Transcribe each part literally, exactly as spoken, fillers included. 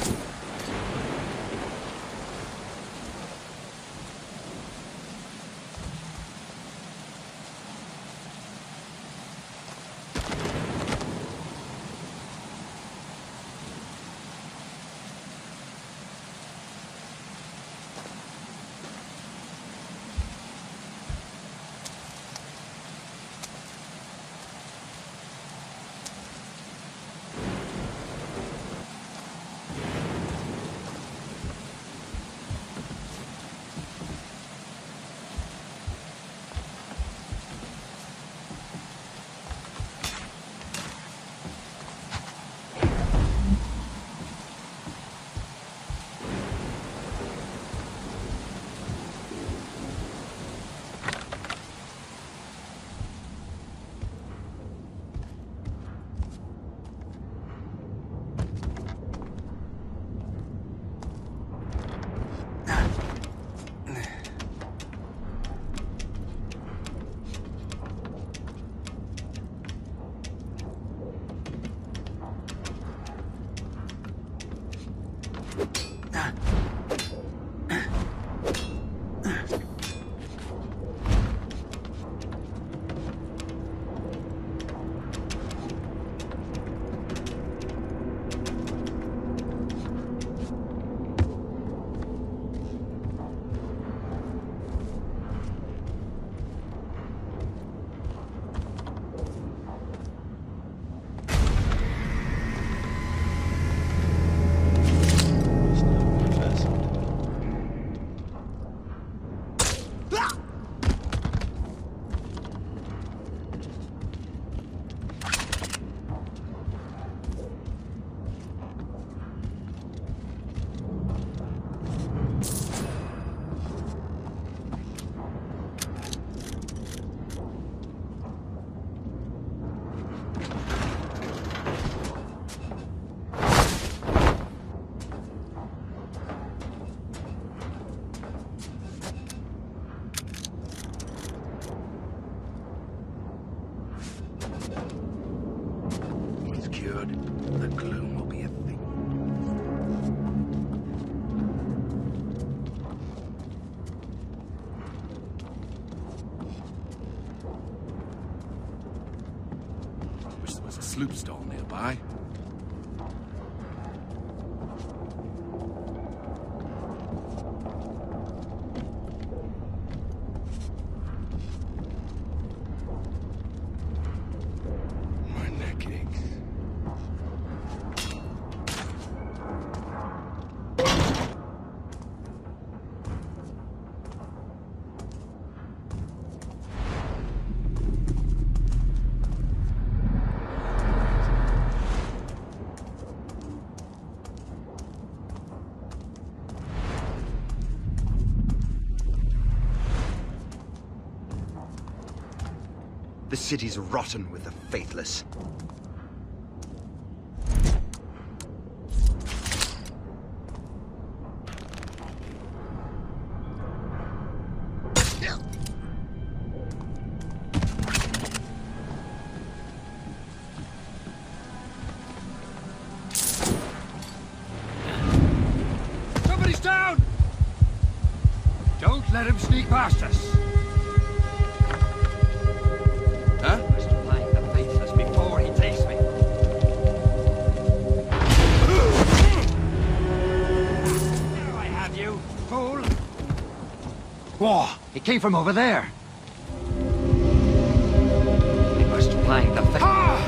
Sloop stall nearby. My neck aches. The city's rotten with the faithless. Somebody's down! Don't let him sneak past us. Whoa! It came from over there. They must flank the fa- Ah!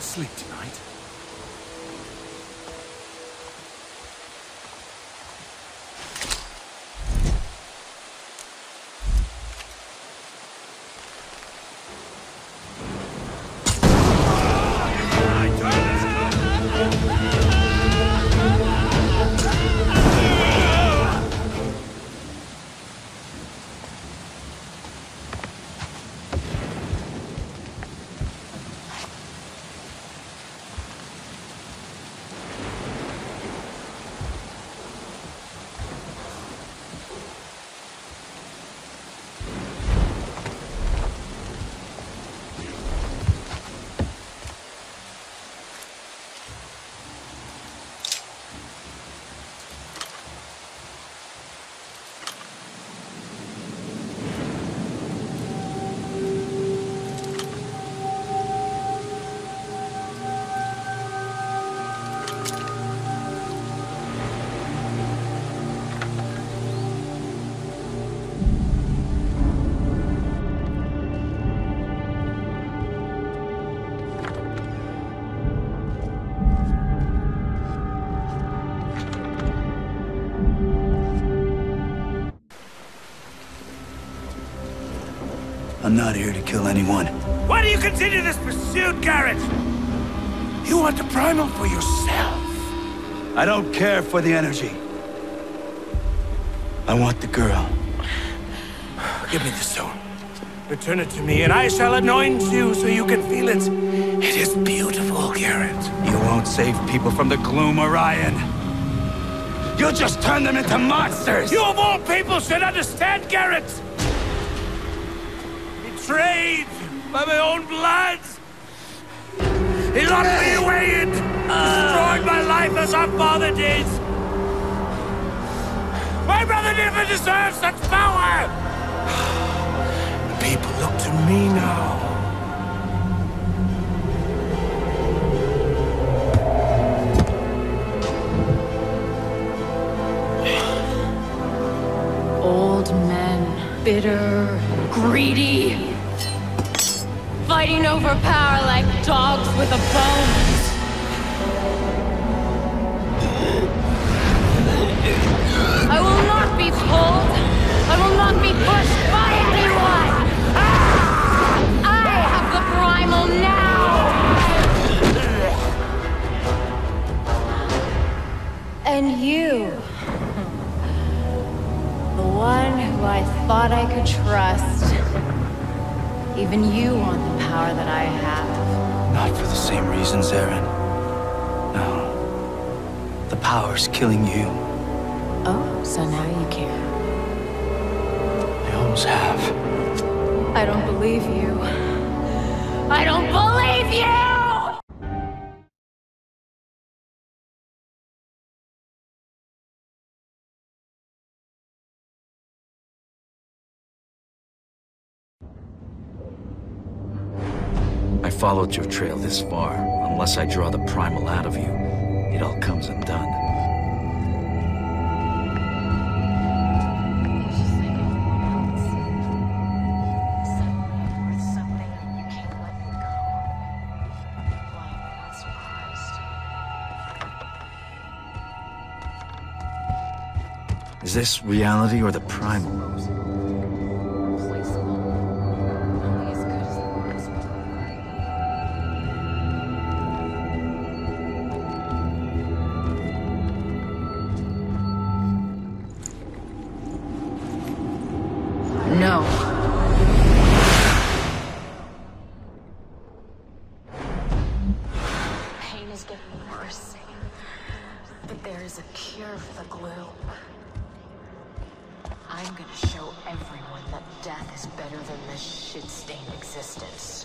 sleep tonight. I'm not here to kill anyone. Why do you continue this pursuit, Garrett? You want the primal for yourself. I don't care for the energy. I want the girl. Give me the stone. Return it to me, and I shall anoint you so you can feel it. It is beautiful, Garrett. You won't save people from the gloom, Orion. You'll just turn them into monsters! You of all people should understand, Garrett! Betrayed by my own blood! He locked me away and destroyed my life as our father did! My brother never deserved such power! The people look to me now. Old men, bitter, greedy, fighting over power like dogs with a bone. I will not be pulled. I will not be pushed by anyone. Ah! I have the primal now. And you. The one who I thought I could trust. Even you want the power that I have. Not for the same reasons, Aaron. No. The power's killing you. Oh, so now you care. I always have. I don't believe you. I don't believe you! I followed your trail this far. Unless I draw the primal out of you, it all comes undone. It's just like anything else. Suddenly you're worth something and you can't let me go. Why am I not surprised? Is this reality or the primal? Replaceable. Only as good as the ones before. No. Pain is getting worse, but there is a cure for the gloom. I'm gonna show everyone that death is better than this shit-stained existence.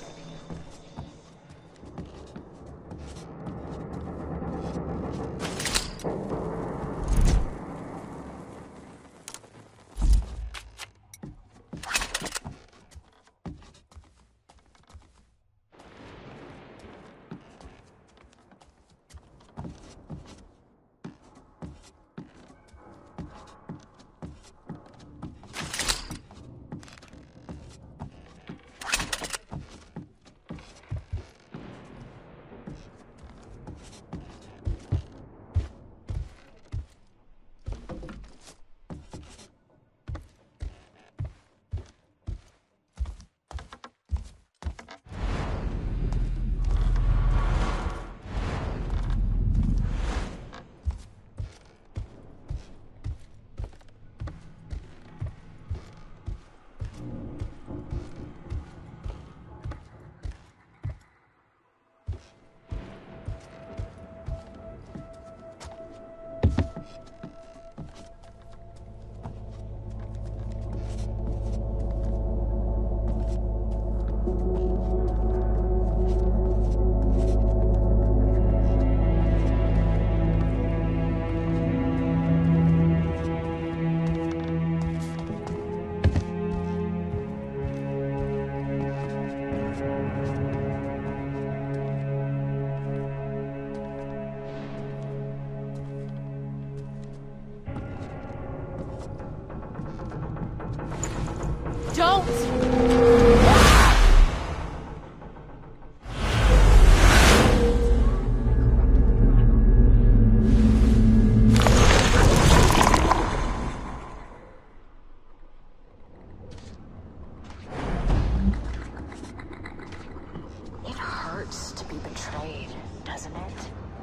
hurts to be betrayed, doesn't it?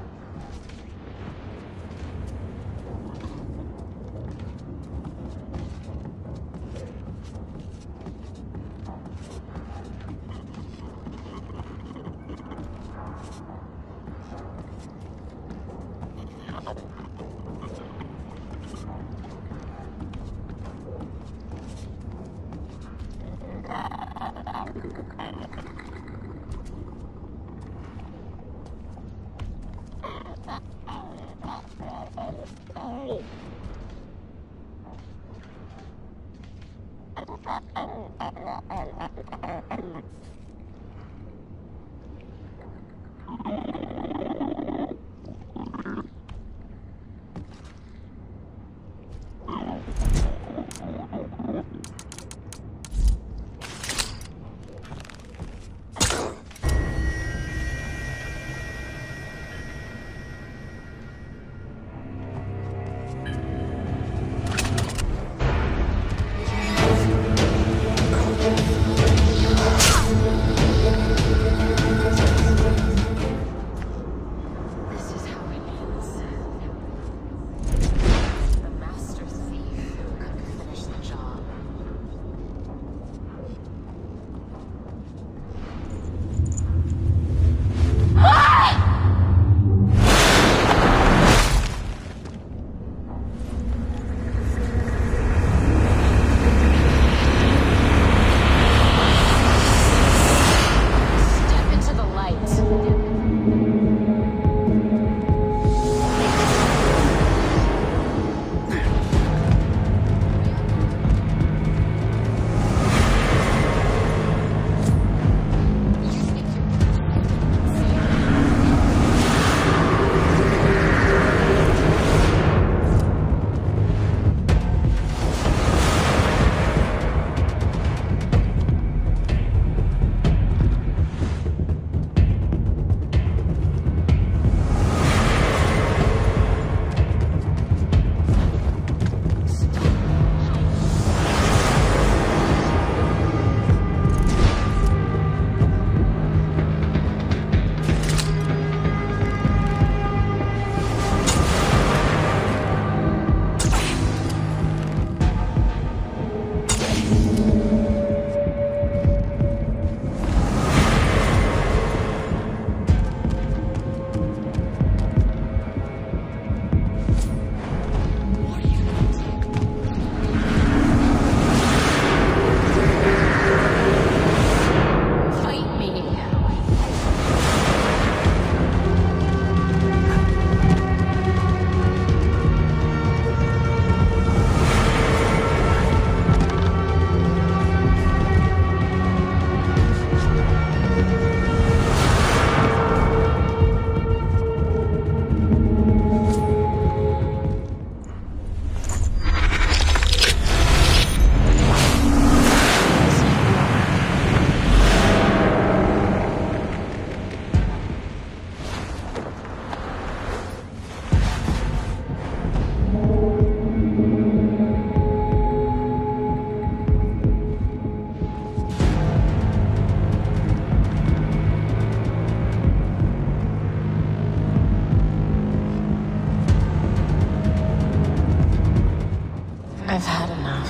I've had enough.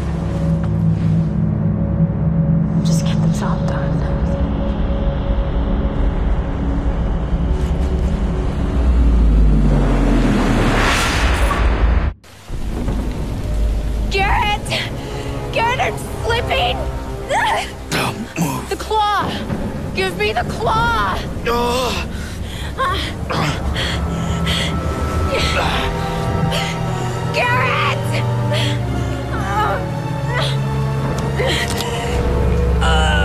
Just get the job done. Garrett! Garrett, I'm slipping! Don't move. The claw! Give me the claw! Oh. Garrett! Uh.